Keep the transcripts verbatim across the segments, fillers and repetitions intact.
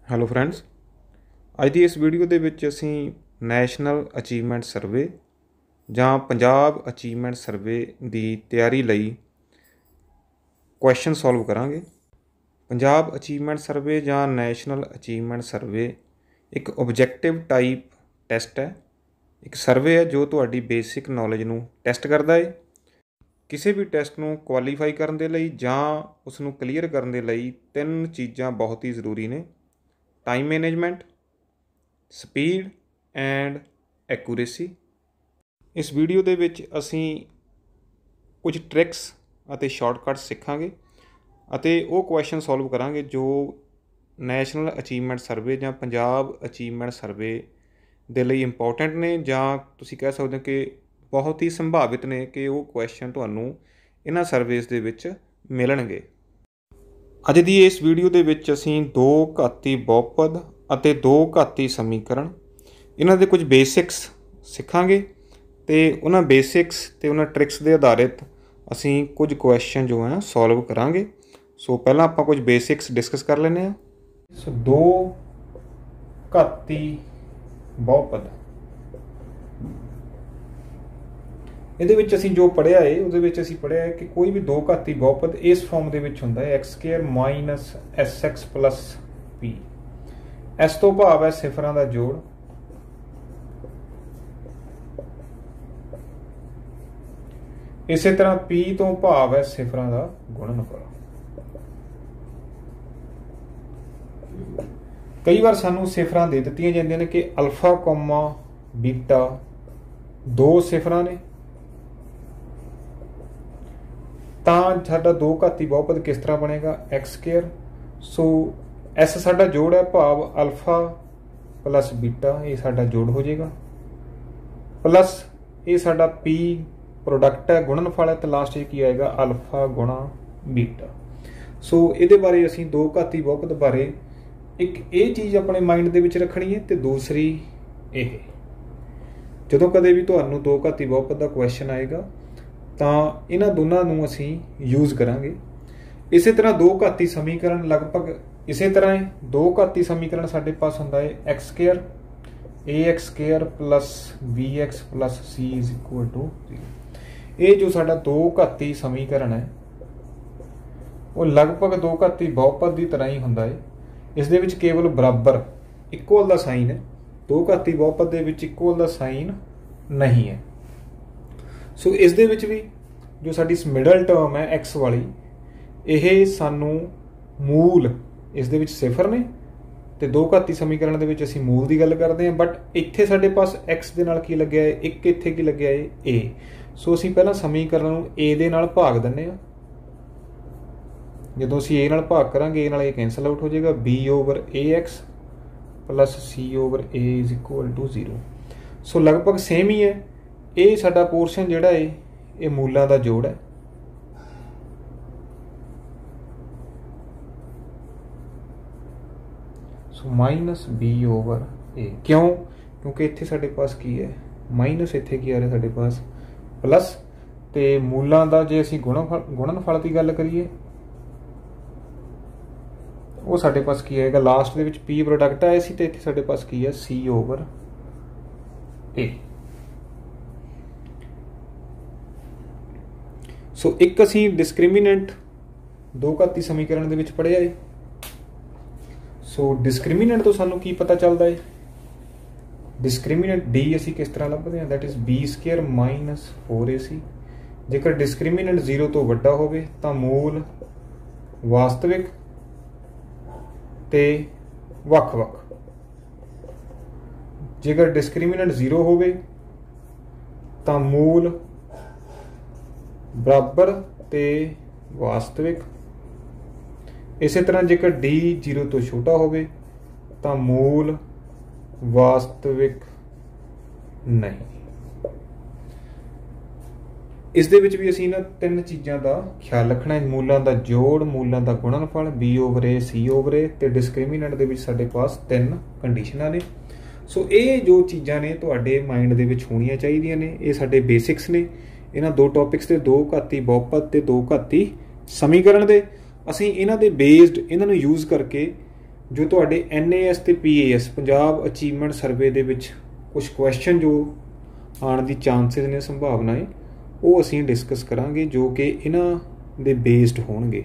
Hello friends, ਅੱਜ ਦੀ ਇਸ video ਦੇ ਵਿੱਚ ਅਸੀਂ ਨੈਸ਼ਨਲ ਅਚੀਵਮੈਂਟ ਸਰਵੇ ਜਾਂ ਪੰਜਾਬ ਅਚੀਵਮੈਂਟ ਸਰਵੇ ਦੀ ਤਿਆਰੀ ਲਈ ਕੁਐਸਚਨ ਸੋਲਵ ਕਰਾਂਗੇ। ਪੰਜਾਬ ਅਚੀਵਮੈਂਟ ਸਰਵੇ ਜਾਂ ਨੈਸ਼ਨਲ ਅਚੀਵਮੈਂਟ ਸਰਵੇ ਇੱਕ ਓਬਜੈਕਟਿਵ ਟਾਈਪ ਟੈਸਟ ਹੈ, ਇੱਕ ਸਰਵੇ ਹੈ ਜੋ ਤੁਹਾਡੀ ਬੇਸਿਕ ਨੌਲੇਜ ਨੂੰ ਟੈਸਟ ਕਰਦਾ ਹੈ। ਕਿਸੇ ਵੀ ਟੈਸਟ ਨੂੰ ਕੁਆਲੀਫਾਈ ਕਰਨ ਦੇ ਲਈ ਜਾਂ ਉਸ ਨੂੰ ਕਲੀਅਰ ਕਰਨ ਦੇ ਲਈ ਤਿੰਨ ਚੀਜ਼ਾਂ ਬਹੁਤ ਹੀ ਜ਼ਰੂਰੀ ਨੇ: time management, speed and accuracy. इस वीडियो दे विच असीं कुछ ट्रिक्स अते शॉर्टकट्स सीखांगे अते वो क्वेश्चन सॉल्व करांगे जो नैशनल अचीवमेंट सर्वे जां पंजाब अचीवमेंट सर्वे दे लई इंपॉर्टेंट ने, जां तुसीं कह सकदे हो कि बहुत ही संभावित ने कि वो क्वेश्चन तुहानूं इन्हां सर्वेस दे विच मिलणगे। ਅੱਜ ਦੀ ਇਸ ਵੀਡੀਓ ਦੇ ਵਿੱਚ ਅਸੀਂ ਦੋ ਘਾਤੀ ਬਹੁਪਦ ਅਤੇ ਦੋ ਘਾਤੀ ਸਮੀਕਰਨ ਇਹਨਾਂ ਦੇ ਕੁਝ ਬੇਸਿਕਸ ਸਿੱਖਾਂਗੇ ਅਤੇ ਉਹਨਾਂ ਬੇਸਿਕਸ ਅਤੇ ਉਹਨਾਂ ਟ੍ਰਿਕਸ ਦੇ ਆਧਾਰਿਤ ਅਸੀਂ ਕੁਝ ਕੁਐਸਚਨ ਜੋ ਹੈ ਸੋਲਵ ਕਰਾਂਗੇ। ਸੋ ਪਹਿਲਾਂ ਆਪਾਂ ਕੁਝ ਬੇਸਿਕਸ ਡਿਸਕਸ ਕਰ ਲੈਂਦੇ ਹਾਂ। ਸੋ ਦੋ ਘਾਤੀ ਬਹੁਪਦ ਇਹਦੇ ਵਿੱਚ ਅਸੀਂ ਜੋ ਪੜ੍ਹਿਆ ਹੈ ਉਹਦੇ ਵਿੱਚ ਅਸੀਂ ਪੜ੍ਹਿਆ ਹੈ ਕਿ ਕੋਈ ਵੀ ਦੋ ਘਾਤੀ ਬਹੁਪਦ ਇਸ ਫਾਰਮ ਦੇ ਵਿੱਚ ਹੁੰਦਾ ਹੈ x square minus s x plus p. ਇਸ ਤੋਂ ਭਾਵ ਹੈ ਸਿਫਰਾਂ ਦਾ ਜੋੜ। ਇਸੇ ਤਰ੍ਹਾਂ ਪੀ ਤੋਂ ਭਾਵ ਹੈ ਸਿਫਰਾਂ ਦਾ ਗੁਣਨਫਲ। ਕਈ ਵਾਰ ਸਾਨੂੰ ਸਿਫਰਾਂ ਦੇ ਦਿੱਤੀਆਂ ਜਾਂਦੀਆਂ ਨੇ ਕਿ ਅਲਫਾ ਕੋਮਾ ਬੀਟਾ ਦੋ ਸਿਫਰਾਂ ਨੇ, ਤਾਂ ਸਾਡਾ ਦੋ ਘਾਤੀ ਬਹੁਪਦ ਕਿਸ ਤਰ੍ਹਾਂ ਬਣੇਗਾ? X square. ਸੋ ਐਸ ਸਾਡਾ ਜੋੜ ਹੈ, ਭਾਵ ਅਲਫਾ ਪਲਸ ਬੀਟਾ, ਇਹ ਸਾਡਾ ਜੋੜ ਹੋ ਜਾਏਗਾ, ਪਲਸ ਇਹ ਸਾਡਾ ਪੀ ਪ੍ਰੋਡਕਟ ਹੈ, ਗੁਣਨਫਲ ਹੈ, ਤੇ ਲਾਸਟ 'ਚ ਕੀ ਆਏਗਾ? ਅਲਫਾ ਗੁਣਾ ਬੀਟਾ। ਸੋ ਇਹਦੇ ਬਾਰੇ ਅਸੀਂ ਦੋ ਘਾਤੀ ਬਹੁਪਦ ਬਾਰੇ ਇੱਕ ਇਹ ਚੀਜ਼ ਆਪਣੇ ਮਾਈਂਡ ਦੇ ਵਿੱਚ ਰੱਖਣੀ ਹੈ, ਤੇ ਦੂਸਰੀ ਇਹ ਜਦੋਂ ਕਦੇ ਵੀ ਤੁਹਾਨੂੰ ਦੋ ਘਾਤੀ ਬਹੁਪਦ ਦਾ ਕੁਐਸਚਨ ਆਏਗਾ ਤਾਂ ਇਹਨਾਂ ਦੋਨਾਂ ਨੂੰ ਅਸੀਂ ਯੂਜ਼ ਕਰਾਂਗੇ। ਇਸੇ ਤਰ੍ਹਾਂ ਦੋ ਘਾਤੀ ਸਮੀਕਰਨ ਲਗਭਗ ਇਸੇ ਤਰ੍ਹਾਂ ਹੈ। ਦੋ ਘਾਤੀ ਸਮੀਕਰਨ ਸਾਡੇ ਪਾਸ ਹੁੰਦਾ ਹੈ x square a x square plus b x plus c is equal to zero. ਇਹ ਜੋ ਸਾਡਾ ਦੋ ਘਾਤੀ ਸਮੀਕਰਨ ਹੈ ਉਹ ਲਗਭਗ ਦੋ ਘਾਤੀ ਬਹੁਪਦ ਦੀ ਤਰ੍ਹਾਂ ਹੀ ਹੁੰਦਾ ਹੈ। ਇਸ ਦੇ ਵਿੱਚ ਕੇਵਲ ਬਰਾਬਰ ਇਕੁਅਲ ਦਾ ਸਾਈਨ ਹੈ। ਦੋ ਘਾਤੀ ਬਹੁਪਦ ਦੇ ਵਿੱਚ ਇਕੁਅਲ ਦਾ ਸਾਈਨ ਨਹੀਂ ਹੈ। ਸੋ ਇਸ ਦੇ ਵਿੱਚ ਵੀ ਜੋ ਸਾਡੀ ਮਿਡਲ ਟਰਮ ਹੈ ਐਕਸ ਵਾਲੀ, ਇਹ ਸਾਨੂੰ ਮੂਲ ਇਸ ਦੇ ਵਿੱਚ ਸਿਫਰ ਨੇ, ਤੇ ਦੋ ਘਾਤੀ ਸਮੀਕਰਨ ਦੇ ਵਿੱਚ ਅਸੀਂ ਮੂਲ ਦੀ ਗੱਲ ਕਰਦੇ ਹਾਂ। ਬਟ ਇੱਥੇ ਸਾਡੇ ਪਾਸ ਐਕਸ ਦੇ ਨਾਲ ਕੀ ਲੱਗਿਆ ਹੈ? ਇੱਕ ਇੱਥੇ ਕੀ ਲੱਗਿਆ ਹੈ? ਏ। ਸੋ ਅਸੀਂ ਪਹਿਲਾਂ ਸਮੀਕਰਨ ਨੂੰ ਏ ਦੇ ਨਾਲ ਭਾਗ ਦਿੰਦੇ ਹਾਂ। ਜਦੋਂ ਅਸੀਂ ਏ ਨਾਲ ਭਾਗ ਕਰਾਂਗੇ ਏ ਨਾਲ ਇਹ ਕੈਂਸਲ ਆਊਟ ਹੋ ਜਾਏਗਾ। B over a x plus c over a is equal to zero. So ਲਗਭਗ ਸੇਮ ਹੀ ਹੈ। ਇਹ ਸਾਡਾ ਪੋਰਸ਼ਨ ਜਿਹੜਾ ਹੈ ਇਹ ਮੂਲਾਂ ਦਾ ਜੋੜ ਹੈ। So minus b over a. ਕਿਉਂ? ਕਿਉਂਕਿ ਇੱਥੇ ਸਾਡੇ ਪਾਸ ਕੀ ਹੈ? ਮਾਈਨਸ, ਇੱਥੇ ਕੀ ਆ ਰਿਹਾ ਸਾਡੇ ਪਾਸ? ਪਲਸ। ਤੇ ਮੂਲਾਂ ਦਾ ਜੇ ਅਸੀਂ ਗੁਣਨਫਲ ਗੁਣਨਫਲ ਦੀ ਗੱਲ ਕਰੀਏ ਉਹ ਸਾਡੇ ਪਾਸ ਕੀ ਆਏਗਾ? ਲਾਸਟ ਦੇ ਵਿੱਚ ਪੀ ਪ੍ਰੋਡਕਟ ਆਇਆ ਸੀ ਤੇ ਇੱਥੇ ਸਾਡੇ ਪਾਸ ਕੀ ਹੈ? ਸੀ ਓਵਰ ਏ। ਸੋ ਇੱਕ ਅਸੀਂ ਡਿਸਕ੍ਰਿਮੀਨੈਂਟ ਦੋ ਘਾਤੀ ਸਮੀਕਰਨ ਦੇ ਵਿੱਚ ਪੜ੍ਹਿਆ ਹੈ। ਸੋ ਡਿਸਕ੍ਰਿਮੀਨੈਂਟ ਤੋਂ ਸਾਨੂੰ ਕੀ ਪਤਾ ਚੱਲਦਾ ਹੈ? ਡਿਸਕ੍ਰਿਮੀਨੈਂਟ ਡੀ ਅਸੀਂ ਕਿਸ ਤਰ੍ਹਾਂ ਲੱਭਦੇ ਹਾਂ? That is b square minus four a c. ਜੇਕਰ ਡਿਸਕ੍ਰਿਮੀਨੈਂਟ ਜ਼ੀਰੋ ਤੋਂ ਵੱਡਾ ਹੋਵੇ ਤਾਂ ਮੂਲ ਵਾਸਤਵਿਕ ਤੇ ਵੱਖ-ਵੱਖ। ਜੇਕਰ ਡਿਸਕ੍ਰਿਮੀਨੈਂਟ ਜ਼ੀਰੋ ਹੋਵੇ ਤਾਂ ਮੂਲ ਬਰਾਬਰ ਤੇ ਵਾਸਤਵਿਕ। ਇਸੇ ਤਰ੍ਹਾਂ ਜੇਕਰ ਡੀ ਜ਼ੀਰੋ ਤੋਂ ਛੋਟਾ ਹੋਵੇ ਤਾਂ ਮੂਲ ਵਾਸਤਵਿਕ ਨਹੀਂ। ਇਸ ਦੇ ਵਿੱਚ ਵੀ ਅਸੀਂ ਇਹਨਾਂ ਤਿੰਨ ਚੀਜ਼ਾਂ ਦਾ ਖਿਆਲ ਰੱਖਣਾ ਹੈ: ਮੂਲਾਂ ਦਾ ਜੋੜ, ਮੂਲਾਂ ਦਾ ਗੁਣਨਫਲ, b over a, c over a, ਤੇ ਡਿਸਕ੍ਰਿਮੀਨੈਂਟ ਦੇ ਵਿੱਚ ਸਾਡੇ ਪਾਸ ਤਿੰਨ ਕੰਡੀਸ਼ਨਾਂ ਨੇ। ਸੋ ਇਹ ਜੋ ਚੀਜ਼ਾਂ ਨੇ ਤੁਹਾਡੇ ਮਾਈਂਡ ਦੇ ਵਿੱਚ ਹੋਣੀਆਂ ਚਾਹੀਦੀਆਂ ਨੇ। ਇਹ ਸਾਡੇ ਬੇਸਿਕਸ ਨੇ ਇਹਨਾਂ ਦੋ ਟੌਪਿਕਸ ਦੇ, ਦੋ ਘਾਤੀ ਬਹੁਪਦ ਤੇ ਦੋ ਘਾਤੀ ਸਮੀਕਰਨ ਦੇ। ਅਸੀਂ ਇਹਨਾਂ ਦੇ ਬੇਸਡ ਇਹਨਾਂ ਨੂੰ ਯੂਜ਼ ਕਰਕੇ जो तुहाडे एन ए एस ते P A S Punjab achievement survey दे विच कुछ क्वेश्चन जो आने की चांसिस ने संभावना है वो असीं डिस्कस करांगे जो कि इन्हां दे बेस्ड होणगे।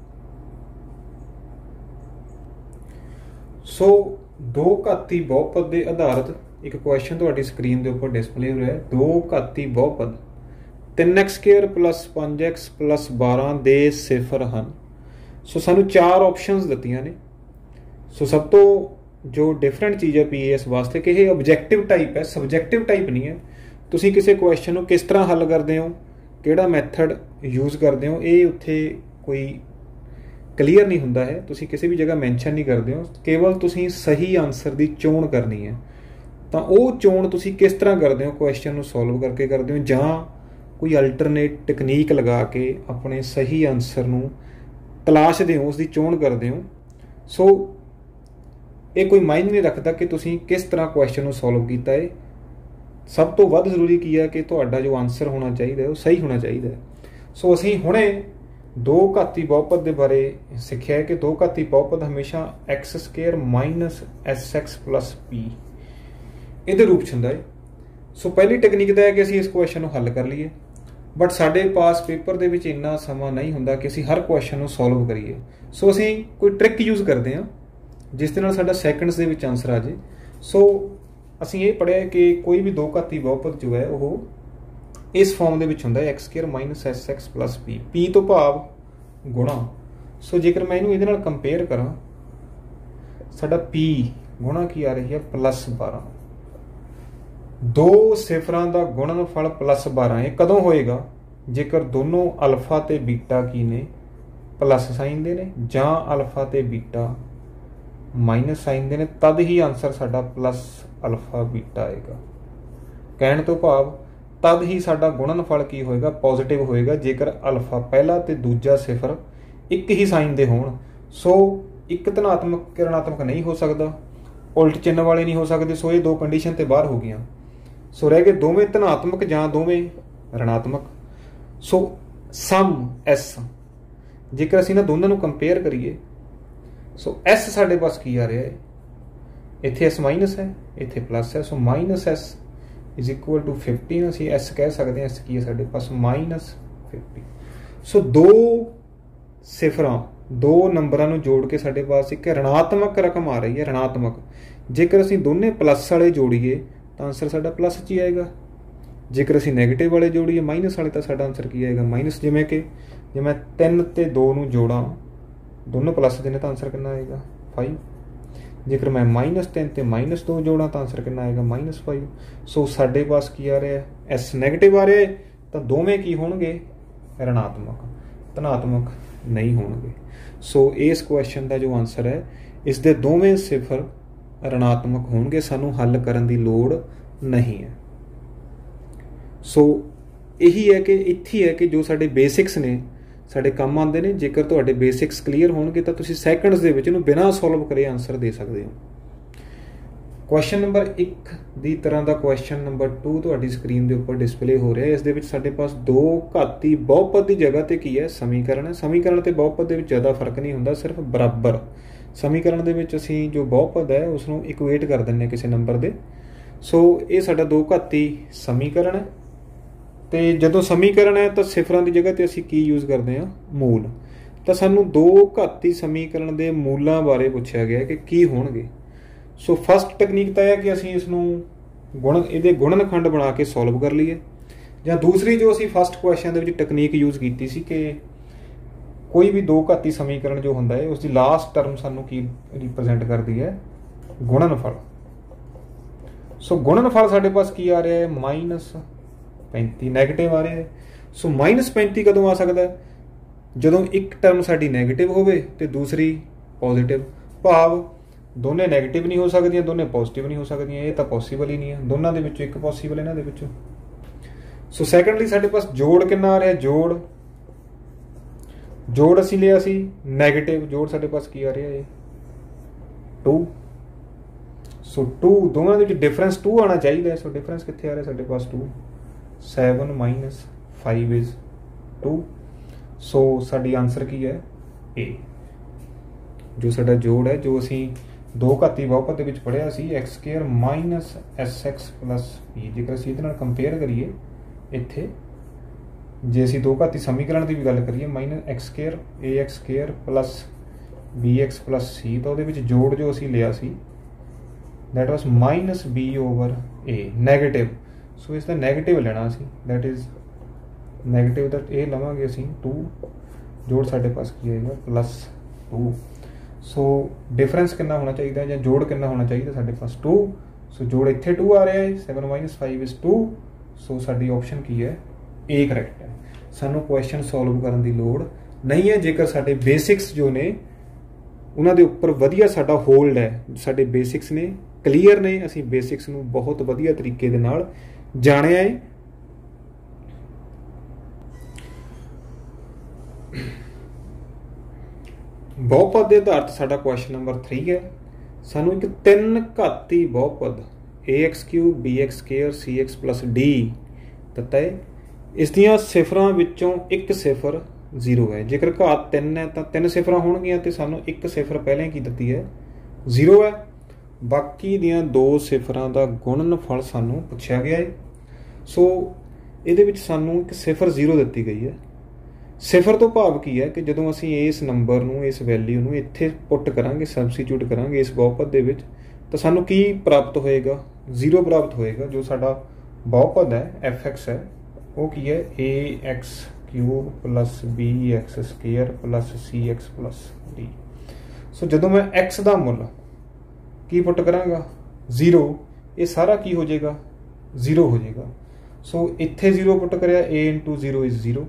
सो दो घाती बहुपद के आधारित एक क्वेश्चन तुहाडी स्क्रीन के उपर डिस्पले हो रहा है। दो घाती बहुपद तीन एक्स स्केयर प्लस पाँच एक्स प्लस बारह दे सिफर हैं। सो सानू चार ऑप्शनस दित्तियां ने। सो सब तो जो डिफरेंट चीज़ है पी ए एस वास्ते कि यह ऑब्जैक्टिव टाइप है, सबजैक्टिव टाइप नहीं है। तुसीं किसी क्वेश्चन को किस तरह हल करते हो, किहड़ा मैथड यूज़ करते हो, ये उत्थे कोई क्लीयर नहीं हुंदा है। तुसीं किसी भी जगह मैंशन नहीं करते हो, केवल तुसीं सही आंसर की चोण करनी है। तो वो चोण तुसीं किस तरह करते हो, क्वेश्चन को सॉल्व करके करते हो जां कोई अल्टरनेट तकनीक लगा के अपने सही आंसर नूं तलाशदे हो, उसकी चोण करते हो। सो ये कोई मायने नहीं रखता कि तुसीं किस तरह क्वेश्चन को सॉल्व किया है। सब तो वध जरूरी की है कि तुहाडा जो आंसर होना चाहिए वो सही होना चाहिए। सो असीं हुणे दो घाती बहुपद के बारे सीखिया है कि दो घाती बहुपद हमेशा x square minus s x plus p इहदे रूप च हुंदा है। सो पहली टेक्निक तो है कि असीं इस क्वेश्चन को हल कर लीए, बट साडे पास पेपर दे विच इन्ना समा नहीं हुंदा कि असीं हर क्वेश्चन को सॉल्व करिए। सो असीं कोई ट्रिक यूज़ करते हैं जिस दे नाल साडा सैकंड्स दे विच आंसर आ जाए। सो असीं ये पढ़िया कि कोई भी दो घाती बहुपद जो है वो इस फॉर्म दे विच हुंदा है x square minus s x plus p, p तो भाव गुणा। सो जेकर मैं इहनूं इहदे नाल कंपेयर करां, साडा पी गुणा की आ रही है प्लस बारह। दो सिफरां दा गुणनफल प्लस बारह ये कदों होएगा, जेकर दोनों अल्फा ते बीटा की ने प्लस साइन दे ने जां अल्फा ते बीटा माइनस साइन दे ने, तद ही आंसर साडा प्लस अल्फा बीटा आएगा। कहण तो भाव तद ही साडा गुणनफल की होएगा, पॉजिटिव होएगा, जेकर अल्फा पहला ते दूजा सिफर एक ही साइन दे होण। सो एक धनात्मक कि ऋणात्मक नहीं हो सकता, उल्ट चिन्ह वाले नहीं हो सकते। सो ये दो कंडीशन ते बाहर हो गई। सो रह गए दोवें धनात्मक जां दोवें ऋणात्मक। सो सम एस जेकर असीं इन्हां दोनों नूं कंपेयर करिए, सो एस साढ़े पास की आ रहा है, इत्थे एस माइनस है, इत्थे प्लस है। So minus s is equal to fifteen असीं एस कह सकते हैं। एस की है साढ़े पास माइनस फिफ्टी। सो दो सिफरां दो नंबरां नूं जोड़ के साढ़े पास एक ऋणात्मक रकम आ रही है, ऋणात्मक। जेकर असीं दोने प्लस वाले जोड़िए तो आंसर साढ़ा प्लस च ही आएगा। जेकर असीं नैगेटिव वाले जोड़िए माइनस वाले तो साढ़ा आंसर की आएगा माइनस। जिवें कि जे मैं तीन ते दो नूं जोड़ां, दोनों प्लस देने तो आंसर कितना आएगा फाइव। जेकर मैं माइनस तीन ते माइनस दो जोड़ा तो आंसर कितना आएगा माइनस फाइव। सो साढ़े पास की आ रहा है एस नैगेटिव आ रहा है, तो दोवें की होणगे ऋणात्मक, धनात्मक नहीं होणगे। सो इस क्वेश्चन का जो आंसर है इस दे दोवें सिफर ऋणात्मक होणगे, सानू हल करन दी लोड़ नहीं है। सो यही है कि इत्थे है कि जो साडे बेसिक्स ने साडे काम आते हैं। जेकर तुहाडे बेसिक्स क्लीयर होणगे तो तुसीं सैकंड्स दे विच इहनूं बिना सॉल्व करे आंसर दे सकते हो। क्वेश्चन नंबर एक दी तरह का क्वेश्चन नंबर टू तुहाडी स्क्रीन के उपर डिस्पले हो रहा है। इस दे विच साडे पास दो घाती बहुपद की जगह ते की है समीकरण है। समीकरण ते बहुपद दे विच ज़्यादा फर्क नहीं हुंदा, सिर्फ बराबर। समीकरण दे विच असीं जो बहुपद है उसनूं इक्वेट कर दिंदे किसी नंबर दे। सो ये साडा दो घाती समीकरण है। तो जदों समीकरण है तो सिफरां की जगह ते असीं की यूज़ करते हैं मूल। तो सानू दो घाती समीकरण के मूलों बारे पूछा गया कि की होणगे। सो फस्ट टेक्निक तो है कि असीं इसनूं गुण इहदे गुणनखंड बना के सॉल्व कर लीए, जां दूसरी जो असीं फस्ट क्वेश्चन दे विच टेक्निक यूज़ की सी कि कोई भी दो घाती समीकरण जो हुंदा है उसकी लास्ट टर्म सानू की रिप्रजेंट करती है गुणनफल। सो गुणनफल साडे पास की आ रहा है माइनस पैंती, नैगेटिव आ रहा है। सो माइनस पैंती कदों आ सकता है, जदों एक टर्म साडी नैगेटिव होवे ते दूसरी पॉजिटिव। भाव दोने नैगेटिव नहीं हो सकदियां, दोने पॉजिटिव नहीं हो सकदियां, ये तो पॉसीबल ही नहीं है। दोनों दे विचों एक पॉसीबल इन्हां दे विचों। सो सैकंडली साडे पास जोड़ कितना आ रहा है, जोड़ जोड़ असीं लिया सी नैगेटिव, जोड़ साडे पास की आ रहा है टू। सो टू दोनों के डिफरेंस टू आना चाहिए। सो डिफरेंस कितने आ रहा है साडे पास two. Seven minus five is two. So साडी आंसर की है ए। जो साडा जोड़ है, जो असी दो घाती बहुपद दे विच पढ़िया सी x square minus s x plus b. जेकर असीं इहदे नाल कंपेयर करिए इत्थे, जे असीं दो घाती समीकरण की भी गल करिए minus x square a x square plus b x plus c, तो वो जोड़ जो असी लिया सी that was minus b over a negative. So इसका नैगेटिव लेना असी, that is negative that a लवांगे असी टू, जोड़ साढ़े पास की आएगा प्लस टू। सो डिफरेंस कितना होना चाहिए या जोड़ कितना होना चाहिए साढ़े पास टू। सो जोड़ इत्थे टू आ रहा है, seven minus five is two. So साडी ऑप्शन की है ए करैक्ट है। सानू क्वेश्चन सॉल्व करने की लोड़ नहीं है जेकर साडे बेसिक्स जो ने उन्हां दे उपर वधिया साडा होल्ड है, साडे बेसिक्स ने क्लीयर ने, असी बेसिक्स नू बहुत वधिया तरीके दे नाल जाणिया है। बहुपद के आधार साडा क्वेश्चन नंबर थ्री है। सानू एक तीन घाती बहुपद a x cube b x square c x plus d दिता है। इस दियां सिफरां विचों एक सिफर जीरो है। जेकर घात तीन है तो तीन सिफरां होणगियां ते सानू एक सिफर पहले की दित्ती है जीरो है। बाकी दियां दो सिफरां दा गुणनफल सानू पुछया गया है। सो इहदे विच सानू एक सिफर जीरो दित्ती गई है। सिफर तो भाव की है कि जदों असीं इस नंबर नूं इस वैल्यू नूं इत्थे पुट करांगे, सबस्टिट्यूट करांगे इस बहुपद दे विच, तो सानू की प्राप्त होएगा? जीरो प्राप्त होएगा। जो साडा बहुपद है एफ एक्स है वो की है a x cube plus b x square plus c x plus d. So जदों मैं एक्स का मुल की पुट करांगा जीरो, ये सारा की हो जाएगा? जीरो हो जाएगा। सो इत्थे जीरो पुट करिया, a into zero is zero,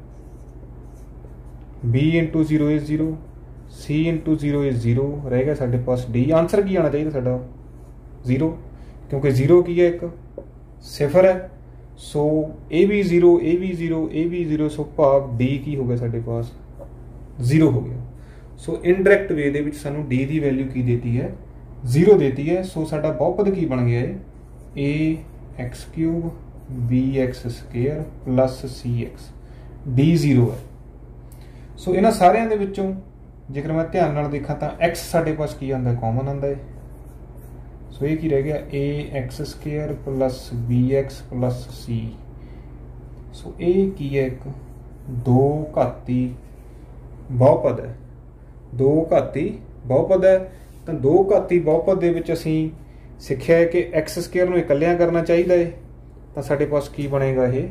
b into zero is zero, c into zero is zero, रह गया साढ़े पास डी। आंसर की आना चाहिए साडा? जीरो, क्योंकि जीरो की है एक सिफर है। सो ए भी जीरो, ए भी जीरो, ए भी जीरो, सो भाव डी की हो गया साढ़े पास? जीरो हो गया। सो इनडायरैक्ट वे दे विच सानू डी की वैल्यू की देती है? जीरो देती है। सो साडा बहुपद की बन गया है a x cube b x square plus c x, d zero है। सो इन्हां सारियां दे विचों जेकर मैं ध्यान नाल देखा तो एक्स साढ़े पास की आंदा? कॉमन आंदा है। सो ये की रह गया a x square plus b x plus c. So ये की है एक दो घाती बहुपद है। दो घाती बहुपद है तो दो घाती बहुपद दे विच असीं सिੱਖਿਆ है कि एक्स स्केयर नूं इकल्लियां करना चाहिए है। तो साढ़े पास की बनेगा? ये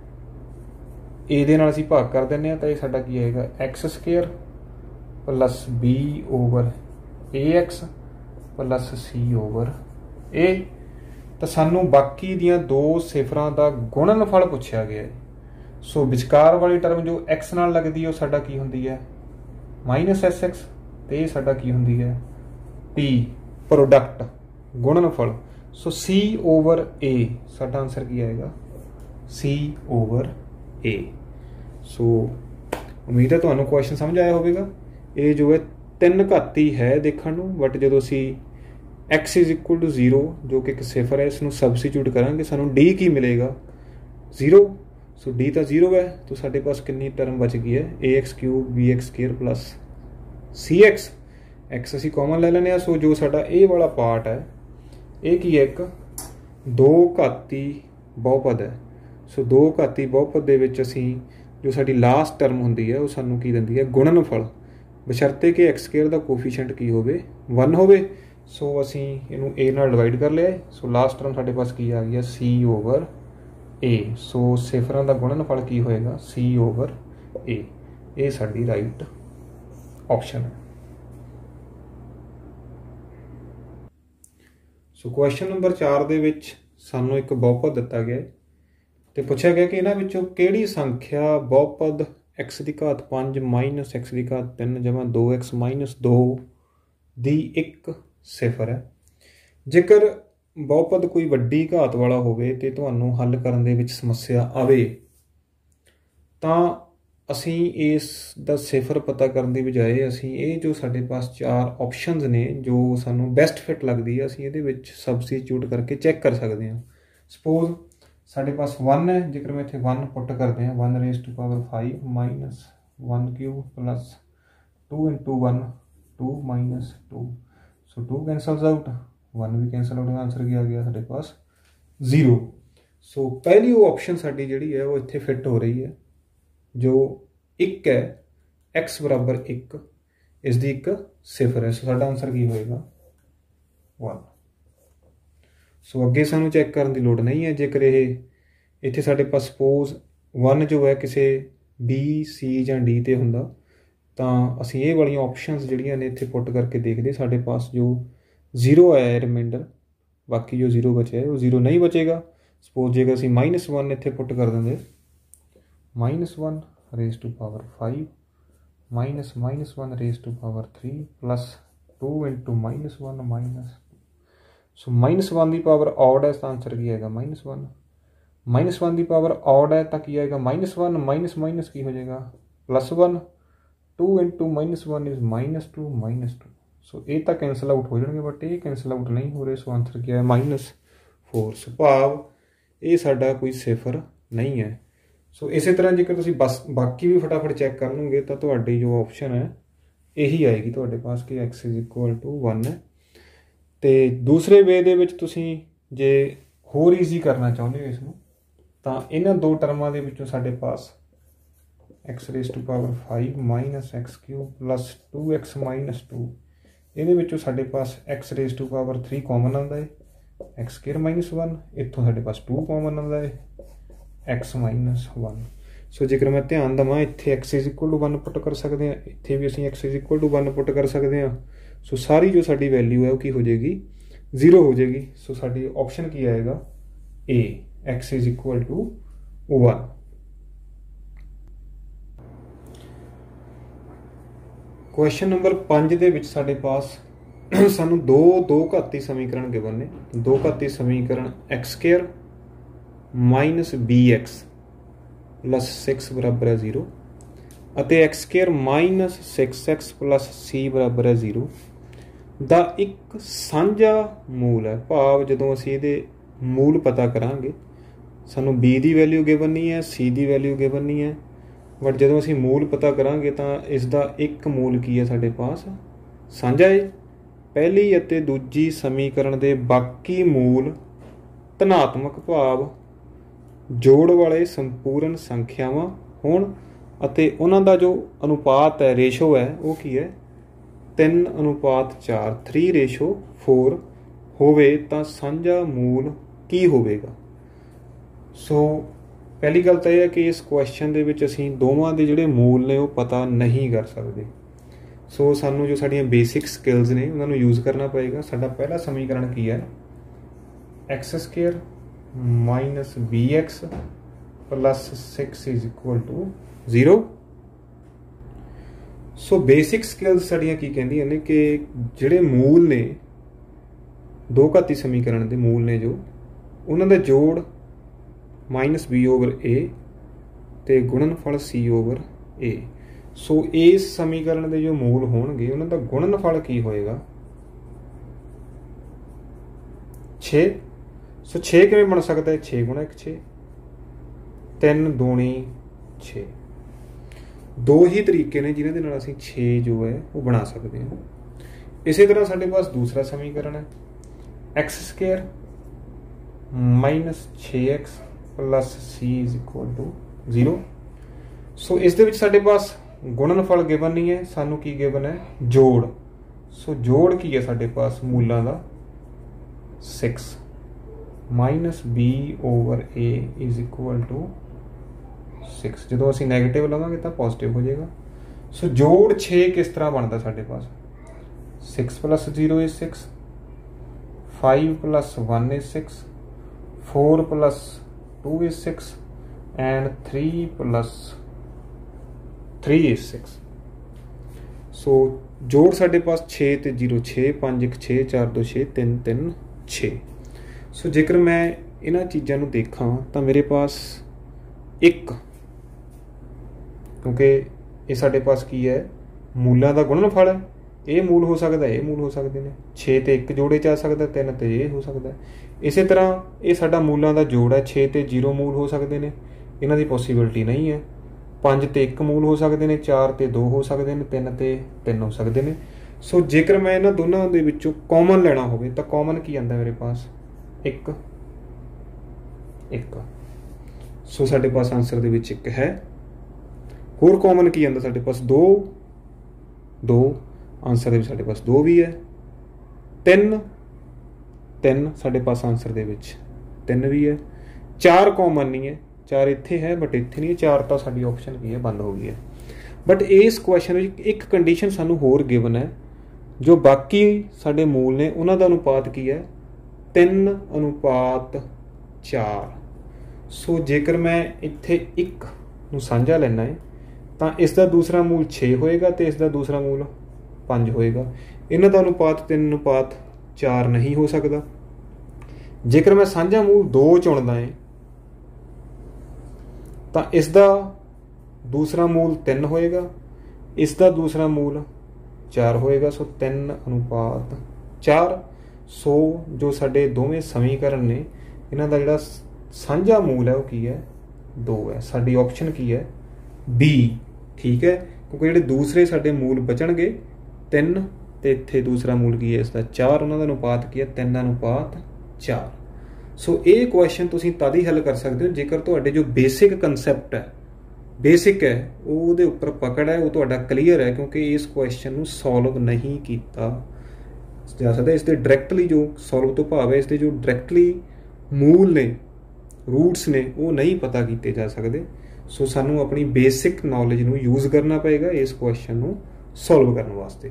ए दे नाल असीं भाग कर दिंदे हां तो ये साडा की आएगा x square plus b over a x plus c over a. तो सानू बाकी दियां दो सिफरां दा गुणनफल पुछया गया है। सो विचकार वाली टर्म जो एक्स नाल लगदी है वो साडा की हुंदी है? Minus s x. तो ये साडा की हुंदी है? पी, प्रोडक्ट गुणनफल। सो सी ओवर ए साडा आंसर की आएगा? सी ओवर ए। सो उम्मीद है तुहानू क्वेश्चन समझ आया होगा। ये जो है तीन घाती है देखने नूं, बट जो असी x is equal to zero जो कि एक सिफर है, इसनूं सबस्टिट्यूट करांगे सानू डी की मिलेगा? जीरो। सो डी तो जीरो है, तो साढ़े पास कितनी टर्म बच गई है? A x cube b x square plus c x. X असी कॉमन ले लेने। सो जो साडा ए वाला पार्ट है ये की है? एक दो घाती बहुपद है। सो दो घाती बहुपद दे विच असी जो साडी लास्ट टर्म हुंदी है वो सानू की दिंदी है? गुणनफल, बशर्ते कि एक्स स्केयर का कोफिशिएंट की होवे? वन होवे। सो असी इनू ए नाल डिवाइड कर लिया। सो लास्ट टर्म साडे पास की आ गई? सी ओवर ए। सो सिफरां दा गुणनफल की होएगा? C over a. ये साडी राइट ऑप्शन है। सो क्वेश्चन नंबर चार दे विच सानू एक बहुपद दिता गया तो पूछा गया कि इन्हां विचों किहड़ी संख्या बहुपद एक्स की घात पाँच माइनस एक्स की घात तीन जमा दो एक्स माइनस दो दी एक सिफर है। जेकर बहुपद कोई वड्डी घात वाला होवे ते तुहानू हल करन दे विच समस्या आवे तां असी इस दा सिफर पता करने की बजाय असी ये जो साढ़े पास चार ऑप्शनस ने जो सानू बेस्ट फिट लगती है असी ये सबस्टिट्यूट करके चैक कर सकते हैं। सपोज साढ़े पास वन है, जेकर मैं इतने वन पुट करते हैं one raise to power five minus one cube plus two into one two minus two, so two cancels out, one भी कैंसल आउट, आंसर क्या आ गया साढ़े पास जीरो। सो पहली वो ऑप्शन साड़ी जिहड़ी है वो इत्थे फिट हो रही है, जो एक है एक्स बराबर एक, इसकी एक सिफर है, सो साडा आंसर की होएगा वन। सो अगे सानू चैक करने की लोड़ नहीं है, जेकर ये इत्थे साडे पास सपोज वन जो है किसी बी सी जां डी ते हुंदा तां असीं ये वालियां ऑप्शनस जिहड़ियां ने इत्थे पुट करके देखदे, साडे पास जो जीरो आया है रिमाइंडर, बाकी जो जीरो बचे है वो जीरो नहीं बचेगा। सपोज जेकर असीं माइनस वन इत्थे पुट कर देंगे, minus one raise to power five minus minus one raise to power three plus two into minus one minus, so minus one की पावर ऑड है, आंसर की आएगा माइनस वन। माइनस वन की power odd है तो की आएगा minus one, minus minus की हो जाएगा plus one, two into minus one is minus two minus two, so ये तो कैंसल आउट हो जाएंगे बट ये कैंसल आउट नहीं हो रहे, सो आंसर क्या है माइनस फोर। सो भाव ये साडा कोई सिफर नहीं है। सो इस तरह जेकर तुसीं बस बाकी भी फटाफट चैक कर लोगे तो तुहाडी जो ऑप्शन है यही आएगी तुहाडे पास कि x is equal to one है। तो दूसरे वे दे विच तुसीं जे होर ईजी करना चाहुंदे हो इसनूं तां इन्हां दो टर्मां दे विचों साडे पास x raise to power five minus x cube plus two x minus two, इहदे विचों साडे पास x raise to power three common आंदा है, एक्स स्केयर माइनस वन, इत्थों साडे पास टू कॉमन आंदा है, एक्स माइनस वन। सो जेकर मैं ध्यान देवां इत्थे x is equal to one put कर सकते हैं, इत्थे भी असीं x is equal to one put कर सकते हैं। सो सारी जो साडी वैल्यू है वो की हो जाएगी जीरो हो जाएगी। सो साडी ऑप्शन की आएगा A, x is equal to one. Question number पांच दे विच साडे पास सानू दो दो घाती समीकरण गिवन ने, दो घाती समीकरण x square minus b x plus six बराबर है जीरो अते x square minus six x plus c बराबर है जीरो दा एक सांझा मूल है। भाव जदों असीं इहदे मूल पता करांगे सानू बी दी वैल्यू गिवन नहीं है, सी दी वैल्यू गिवन नहीं है, बट जदों असीं मूल पता करांगे तां इसदा एक मूल की है साडे पास सांझा है। पहली अते दूजी समीकरण दे बाकी मूल धनात्मक भाव जोड़ वाले संपूर्ण संख्यावां होण अते उन्हां दा जो अनुपात है रेशो है वो की है तीन अनुपात चार, थ्री रेशो फोर होवे तां सांझा मूल की होवेगा। सो पहली गल तो यह है कि इस क्वेश्चन दे विच असीं दोवां दे जिहड़े मूल ने वो पता नहीं कर सकते। सो सानू जो साडियां बेसिक स्किल्स ने उन्होंने यूज़ करना पएगा। साडा पहला समीकरण की है x square minus b x plus six is equal to zero. So basic skills साडियां की कहंदियां ने कि जिहड़े मूल ने दो घाती समीकरण के मूल ने जो उन्हां दा जोड़ माइनस बी ओवर ए ते गुणनफल सी ओवर ए। सो इस समीकरण के जो मूल होणगे उन्हां दा गुणनफल की होएगा छे। सो छे किवें बन सकता है, छे गुणा एक छे, तीन दूनी छे। दो ही तरीके ने जिन्हां दे नाल असीं छे जो है वो बना सकते हैं। इसी तरह साडे पास दूसरा समीकरण है एक्स स्केयर माइनस छे x plus c is equal to zero. So इस दे विच साडे पास गुणनफल गिवन नहीं है, सानू की गिवन है जोड़। सो जोड़ की है साडे पास मूलों का six minus b over a is equal to six. जो असीं नैगेटिव लवांगे तो पॉजिटिव हो जाएगा। सो जोड़ छे किस तरह बनता साडे पास, six plus zero is six, five plus one is six, four plus two is six and three plus three is six. So जोड़ साडे पास छे ते जीरो छे, पांच एक छे, चार दो छे, तीन तीन छे। सो जेकर मैं इन्हां चीज़ों को देखा तो मेरे पास एक, क्योंकि ये साडे पास की है मूलों का गुणनफल है, ये मूल हो सकता है, ये मूल हो सकते हैं, छे तो एक जोड़े च आ सकता है, तीन तो ये हो सकता है। इस तरह ये साडा मूलों का जोड़ है, छे तो जीरो मूल हो सकते हैं, इन्हां दी पॉसिबिलिटी नहीं है। पांच तो एक मूल हो सकते हैं, चार तो दो हो सकते हैं, तीन तो तीन हो सकते हैं। सो जेकर मैं इन्हां दोनों दे विचों कॉमन लेना होवे तां कॉमन की आंदा मेरे पास एक एक। सो साडे पास आंसर दे विच एक है। होर कॉमन की आंदा साडे पास दो दो, आंसर दे विच साडे पास दो भी है। तीन तीन साडे पास आंसर दे विच तीन भी है। चार कॉमन नहीं है, चार इत्थे है बट इत्थे नहीं है, चार तो साडी ऑप्शन की है बंद हो गई है। बट इस क्वेश्चन में एक कंडीशन सानू होर गिवन है, जो बाकी साडे मूल ने उन्हां दा अनुपात की है तीन अनुपात चार। सो जेकर मैं इत्थे एक नूं साझा लैना है तो इसका दूसरा मूल छे होएगा तो इसका दूसरा मूल पाँच होएगा। इन्हां दा अनुपात तीन अनुपात चार नहीं हो सकता। जेकर मैं साझा मूल दो चुनदा है तो इसका दूसरा मूल तीन होएगा, इसका दूसरा मूल चार होएगा। सो तीन अनुपात चार। सो जो साडे दोवें समीकरण ने इन्हां दा जिहड़ा साझा मूल है वो की है दो है। साडी ऑप्शन की है बी, ठीक है, क्योंकि जिहड़े दूसरे साडे मूल बचणगे तीन ते इत्थे दूसरा मूल की है इसका चार, उन्हां दा अनुपात की है तीन अनुपात चार। सो ये क्वेश्चन तुसीं तद ही हल कर सकते हो जेकर तुहाडे जो बेसिक कंसैप्ट है, बेसिक है, ਉਹਦੇ ਉੱਪਰ पकड़ है, वो ਤੁਹਾਡਾ क्लीयर है, क्योंकि इस क्वेश्चन ਨੂੰ सॉल्व नहीं किया जा सकता। इसके डायरैक्टली जो सॉल्व तो भाव है इसके जो डायरैक्टली मूल ने रूट्स ने वो नहीं पता किए जा सकते। सो सानू अपनी बेसिक नॉलेज ਨੂੰ यूज़ करना पेगा इस क्वेश्चन ਨੂੰ सॉल्व करने वास्ते।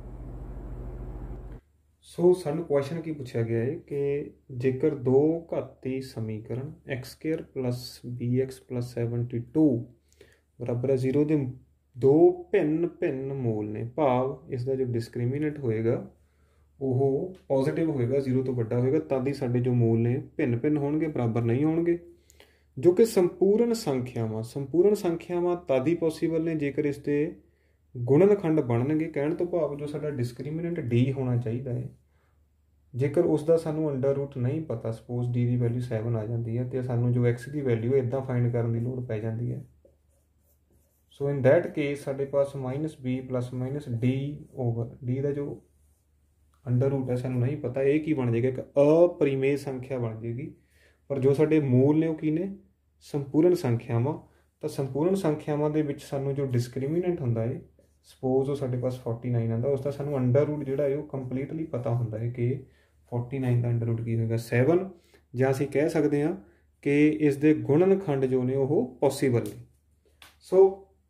सो सानू क्वेश्चन की पूछा गया है कि जेकर दो घाती समीकरण x square plus b x plus seventy two बराबर है जीरो के दो भिन्न भिन्न मूल ने, भाव इसका जो डिस्क्रिमिनेंट होएगा वो पॉजिटिव होएगा, जीरो तो बड़ा होएगा, तद ही साडे जो मूल ने भिन्न भिन्न होणगे, बराबर नहीं होणगे। जो कि संपूर्ण संख्यावां संपूर्ण संख्यावां तद ही पॉसीबल ने जेकर इसके गुणनखंड बनणगे। कहण तो भाव जो साडा डिस्क्रिमिनेंट डी होना चाहिए है, जेकर उसका सानू अंडर रूट नहीं पता, सपोज डी की वैल्यू सैवन आ जाती है तो सानू जो एक्स की वैल्यू इदा फाइंड करने की लोड़ पै जाती है। सो इन दैट केस साडे पास minus b plus minus d over d का जो अंडर रूट है सानू नहीं पता, ये की बन जाएगा, एक अपरिमेय संख्या बन जाएगी। पर जो साडे मूल ने वो की ने संपूर्ण संख्यावां, तो संपूर्ण संख्यावां दे विच सानू जो डिस्क्रिमिनेंट हुंदा है, सपोज वो साडे पास फोर्टी नाइन आंदा, उसका सानू अंडर रूट जिहड़ा है वो कंप्लीटली पता हुंदा है कि फोर्टी नाइन का अंडर रूट की होगा सैवन, जां असीं कह सकते हैं कि इस दे गुणनखंड जो ने वो पॉसीबल ने। सो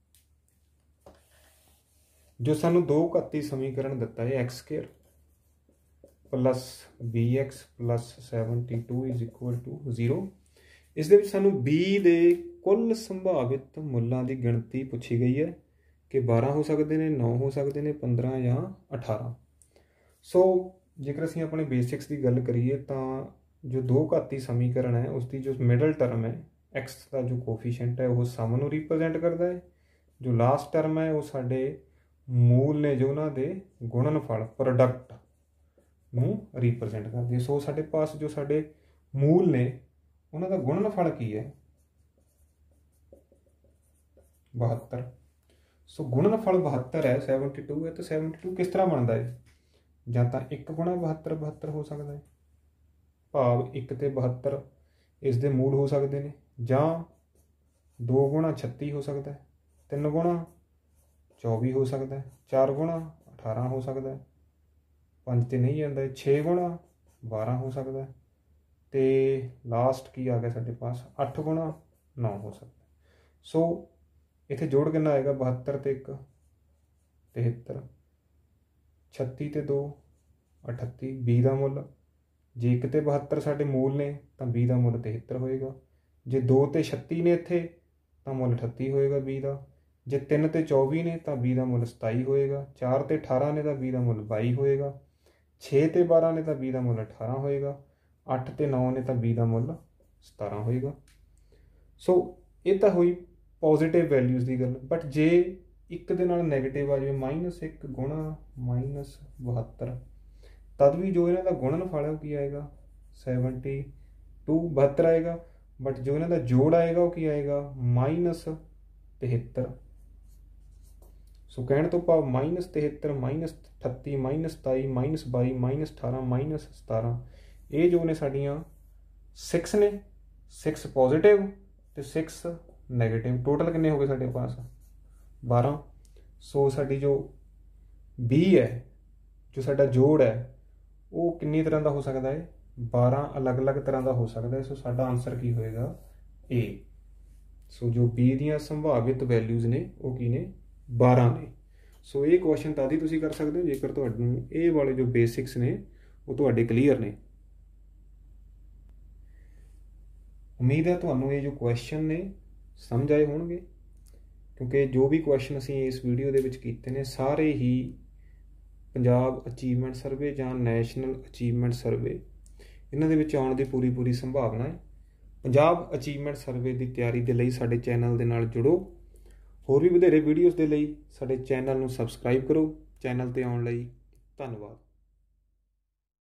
जो सानू दो घाती समीकरण दिता है x square plus b x plus seventy two is equal to zero, इस दे विच सानू बी दे कुल संभावित मुल्लां दी गिणती पूछी गई है कि बारह हो सकते हैं, नौ हो सकते हैं, पंद्रह या अठारह। सो जेकर असीं अपने बेसिक्स की गल करिए तो जो दो घाती समीकरण है उसकी जो मिडल टर्म है एक्स का जो कोफिशिएंट है वो सम नूं रिप्रजेंट करता है, जो लास्ट टर्म है वो साडे मूल ने जो उन्हां दे गुणनफल प्रोडक्ट नूं रिप्रजेंट करदी है। सो साडे पास जो साडे मूल ने उन्हां दा गुणनफल की है बहत्तर। सो गुणनफल बहत्तर है, सैवनटी टू है, तो सैवनटी टू किस तरह बनता है, जां तां एक गुणा बहत्तर बहत्तर हो सकता है, भाव एक ते बहत्तर इस दे मूल हो सकते हैं, जां दो गुणा छत्ती हो सकता है, तीन गुणा चौबी हो सकता है, चार गुणा अठारह हो सकता है, पाँच तो नहीं आता, छे गुणा बारह हो सकता है, तो लास्ट की आ गया साडे पास अठ गुणा नौ हो सकता है। सो इत्थे जोड़ कितना आएगा, बहत्तर तो एक तिहत्तर, छत्ती तो दो अठत्ती, बी का मुल जे एक तो बहत्तर साडे मूल ने तो बी का मुल तिहत्तर होएगा, जे दो तो छत्ती ने इत्थे तो मुल अठत्ती होएगा बी का, जे तीन तो चौबी ने तो बी का मुल सताई होएगा, चार तो अठारह ने तो बी का मुल बाई होएगा, छे तो बारह ने तो बी का मुल अठारह होएगा, अठ तो नौ ने तो बी का मुल सतारह होएगा। सो ये तो हुई पॉजिटिव वैल्यूज़ की गल। बट जे एक दे नाल नैगेटिव आ जाए माइनस एक गुणा माइनस बहत्तर, तद भी जो इन्हां दा गुणनफल है वो की आएगा सैवनटी टू बहत्तर आएगा, बट जो इन्हां दा जोड़ आएगा वो की आएगा माइनस तिहत्तर। सो कहने तो भाव माइनस तिहत्तर माइनस अठत्ती माइनस सताई माइनस बाई माइनस अठारह माइनस सतारह, ये जो ने साड़ियाँ सिक्स ने, सिक्स पॉजिटिव तो सिक्स नैगेटिव, टोटल कितने हो गए साढ़े पास बारह। सो साड़ी जो बी है, जो साडा जोड़ है वो किन्नी तरह का हो सकता है, बारह अलग अलग तरह का हो सकता है। सो साडा आंसर की होएगा ए। सो जो बी दियाँ संभावित वैल्यूज़ ने वो की ने बारह ने। सो ये क्वेश्चन तां ही तुसीं कर सकते हो जेकर तुहानूं ये वाले जो बेसिक्स ने वो तुहाडे क्लीयर ने। उम्मीद है तुहानूं ये जो क्वेश्चन ने समझ आए होणगे, क्योंकि जो भी क्वेश्चन असीं इस वीडियो दे विच कीते ने सारे ही पंजाब अचीवमेंट सर्वे जां नैशनल अचीवमेंट सर्वे इन्हां दे विच आउण दी पूरी पूरी संभावना है। पंजाब अचीवमेंट सर्वे की तैयारी के लिए साडे चैनल दे नाल जुड़ो। होर भी वधेरे वीडियोज़ के लिए साडे चैनल नूं सबसक्राइब करो। चैनल ते आउण लई धन्नवाद।